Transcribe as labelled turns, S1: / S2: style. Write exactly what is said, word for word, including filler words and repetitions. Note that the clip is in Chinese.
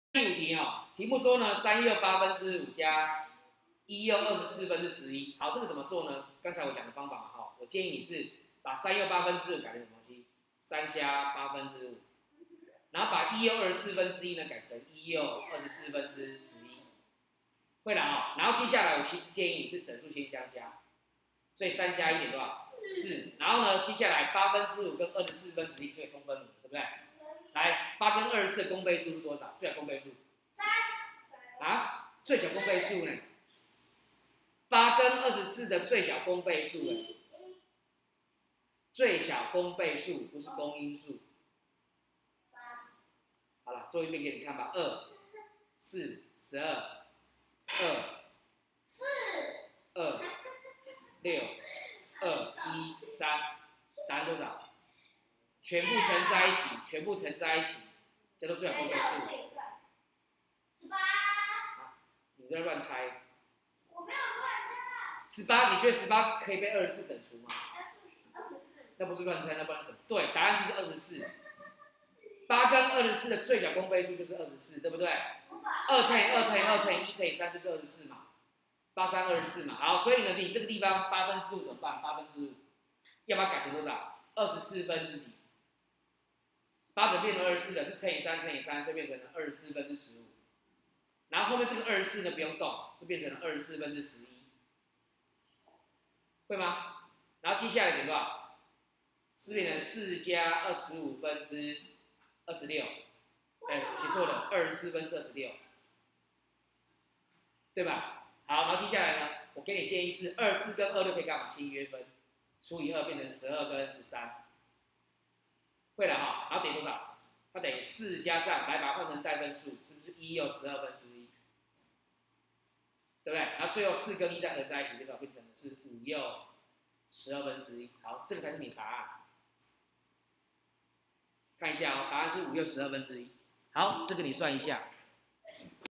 S1: 第五题哦，题目说呢，三又八分之五加一又二十四分之十一。好，这个怎么做呢？刚才我讲的方法嘛，哈，我建议你是把三又八分之五改成什么东西？三加八分之五，然后把一又二十四分之一呢改成一又二十四分之十一。会了啊、哦，然后接下来我其实建议你是整数先相加，所以三加一点多少？四。然后呢，接下来八分之五跟二十四分之一就可以通分母，对不对？来，八跟二十四的公倍数是多少？最小公倍数？三。啊，最小公倍数呢？八跟二十四的最小公倍数呢？最小公倍数不是公因数。好了，做一遍给你看吧。二、四、十二、二、四、二、六、二、一、三，答案多少？全部乘在一起，全部乘在一起，叫做最小公倍数。十八。你在乱猜。我没有乱猜。十八，你觉得十八可以被二十四整除吗？二十四。那不是乱猜，那不然什么？对，答案就是二十四。八跟二十四的最小公倍数就是二十四，对不对？二乘以二乘以二乘以一乘以三就是二十四嘛。八三二十四嘛。好，所以呢，你这个地方八分之五怎么办？八分之五，要把它改成多少？二十四分之几？八怎么变成二十四的？是乘以三乘以三，所以变成了二十四分之十五。然后后面这个二十四呢不用动，是变成了二十四分之十一，会吗？然后接下来点多少？是变成四加二十五分之二十六，哎，写错了，二十四分之二十六，对吧？好，然后接下来呢，我给你建议是二四跟二六可以干嘛？先约分，除以二变成十二跟十三，会了哈。然后等于多少？它等于四加上，来把它换成代分数，是不是一又十二分之一？对不对？然后最后四跟一再合在一起，这个变成的是五又十二分之一。好，这个才是你的答案。看一下哦，答案是五又十二分之一。好，这个你算一下。